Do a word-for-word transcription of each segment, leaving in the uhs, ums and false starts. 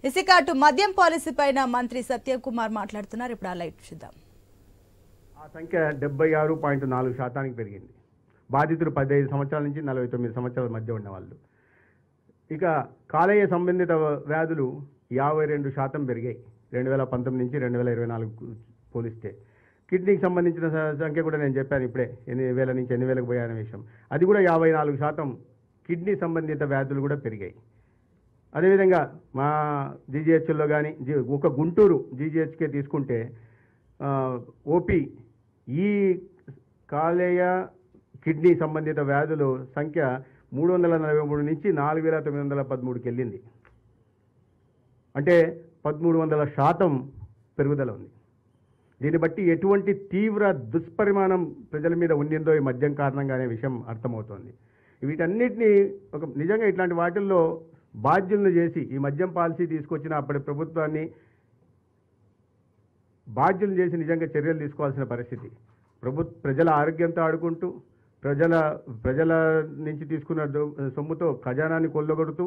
ఇసుక అటు మద్యం పాలసీ పైన మంత్రి సత్యం కుమార్ మాట్లాడుతున్నారు. ఇప్పుడు ఆ లైవ్ చూద్దాం. ఆ సంఖ్య డెబ్బై ఆరు పాయింట్ నాలుగు శాతానికి పెరిగింది. బాధితులు పదిహేను సంవత్సరాల నుంచి నలభై తొమ్మిది సంవత్సరాల మధ్య ఉన్నవాళ్ళు. ఇక కాలేయ సంబంధిత వ్యాధులు యాభై రెండు శాతం పెరిగాయి రెండు వేల పంతొమ్మిది నుంచి రెండు వేల ఇరవై నాలుగు పోలిస్తే. కిడ్నీకి సంబంధించిన సంఖ్య కూడా నేను చెప్పాను ఇప్పుడే, ఎనిమిది వేల నుంచి ఎన్ని వేలకు పోయాన విషయం. అది కూడా యాభై నాలుగు శాతం కిడ్నీ సంబంధిత వ్యాధులు కూడా పెరిగాయి. అదేవిధంగా మా జీజీహెచ్లో కానీ ఒక గుంటూరు జీజీహెచ్కే తీసుకుంటే ఓపీ ఈ కాలేయ కిడ్నీ సంబంధిత వ్యాధులు సంఖ్య మూడు వందల నలభై మూడు నుంచి నాలుగు వేల తొమ్మిది వందల పదమూడుకి వెళ్ళింది. అంటే పదమూడు వందల శాతం పెరుగుదల ఉంది. దీన్ని బట్టి ఎటువంటి తీవ్ర దుష్పరిమాణం ప్రజల మీద ఉండిందో ఈ మద్యం కారణంగానే విషయం అర్థమవుతోంది. వీటన్నిటినీ ఒక నిజంగా ఇట్లాంటి వాటిల్లో బాధ్యులను చేసి ఈ మద్యం పాలసీ తీసుకొచ్చిన అప్పటి ప్రభుత్వాన్ని బాధ్యులను చేసి నిజంగా చర్యలు తీసుకోవాల్సిన పరిస్థితి. ప్రభు ప్రజల ఆరోగ్యంతో ఆడుకుంటూ ప్రజల ప్రజల నుంచి తీసుకున్న సొమ్ముతో ఖజానాన్ని కొల్లగొడుతూ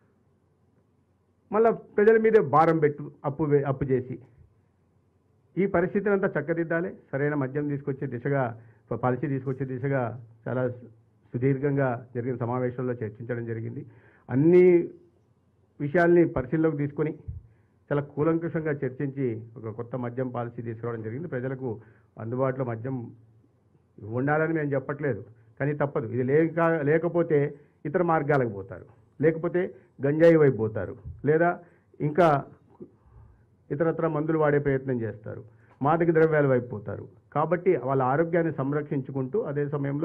మళ్ళా ప్రజల మీదే భారం పెట్టు అప్పు అప్పు చేసి ఈ పరిస్థితిని అంతా చక్కదిద్దాలి. సరైన మద్యం తీసుకొచ్చే దిశగా పాలసీ తీసుకొచ్చే దిశగా చాలా సుదీర్ఘంగా జరిగిన సమావేశంలో చర్చించడం జరిగింది. అన్ని విషయాల్ని పరిశీలనలోకి తీసుకొని చాలా కూలంకషంగా చర్చించి ఒక కొత్త మద్యం పాలసీ తీసుకురావడం జరిగింది. ప్రజలకు అందుబాటులో మద్యం ఉండాలని మేము చెప్పట్లేదు, కానీ తప్పదు. ఇది లేక లేకపోతే ఇతర మార్గాలకు పోతారు, లేకపోతే గంజాయి వైపు పోతారు, లేదా ఇంకా ఇతరత్ర మందులు వాడే ప్రయత్నం చేస్తారు, మాదక ద్రవ్యాల వైపు పోతారు. కాబట్టి వాళ్ళ ఆరోగ్యాన్ని సంరక్షించుకుంటూ అదే సమయంలో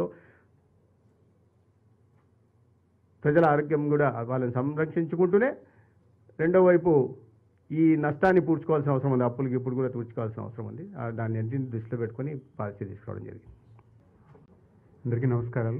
ప్రజల ఆరోగ్యం కూడా వాళ్ళని సంరక్షించుకుంటూనే రెండో వైపు ఈ నష్టాన్ని పూడ్చుకోవాల్సిన అవసరం ఉంది. అప్పులకి ఇప్పుడు కూడా పూడ్చుకోవాల్సిన అవసరం ఉంది. దాన్ని అన్నింటిని దృష్టిలో పెట్టుకొని పాలసీ తీసుకోవడం జరిగింది. అందరికీ నమస్కారాలు.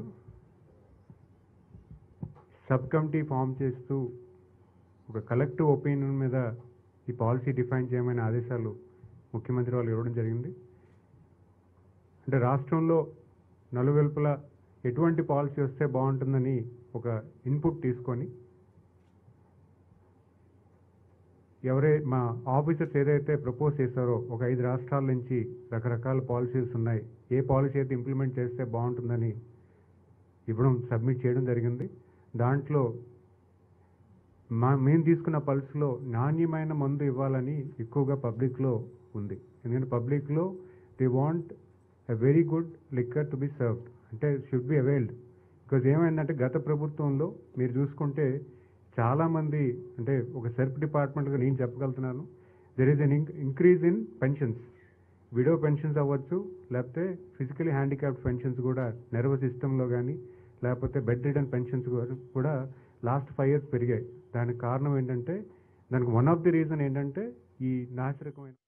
సబ్ కమిటీ ఫామ్ చేస్తూ ఒక కలెక్టివ్ ఒపీనియన్ మీద ఈ పాలసీ డిఫైన్ చేయమని ఆదేశాలు ముఖ్యమంత్రి వాళ్ళు ఇవ్వడం జరిగింది. అంటే రాష్ట్రంలో నలువైపులా ఎటువంటి పాలసీ వస్తే బాగుంటుందని ఒక ఇన్పుట్ తీసుకొని ఎవరై మా ఆఫీసర్స్ ఏదైతే ప్రపోజ్ చేశారో ఒక ఐదు రాష్ట్రాల నుంచి రకరకాల పాలసీస్ ఉన్నాయి, ఏ పాలసీ అయితే ఇంప్లిమెంట్ చేస్తే బాగుంటుందని ఇవ్వడం సబ్మిట్ చేయడం జరిగింది. దాంట్లో మా మేము తీసుకున్న పల్స్లో నాణ్యమైన మందు ఇవ్వాలని ఎక్కువగా పబ్లిక్లో ఉంది. ఎందుకంటే పబ్లిక్లో they want a very good liquor to be served, అంటే షుడ్ బి అవైల్డ్. బికాజ్ ఏమైందంటే గత ప్రభుత్వంలో మీరు చూసుకుంటే చాలామంది, అంటే ఒక సెల్ఫ్ డిపార్ట్మెంట్గా నేను చెప్పగలుగుతున్నాను, there is an increase in pensions, widow pensions అవ్వచ్చు, లేకపోతే ఫిజికలీ హ్యాండిక్యాప్డ్ పెన్షన్స్ కూడా నెర్వస్ సిస్టంలో కానీ లేకపోతే బెడ్ రిడన్ పెన్షన్స్ కూడా లాస్ట్ ఫైవ్ ఇయర్స్ పెరిగాయి. దానికి కారణం ఏంటంటే, దానికి వన్ ఆఫ్ ది రీజన్ ఏంటంటే ఈ నాసిరకమైన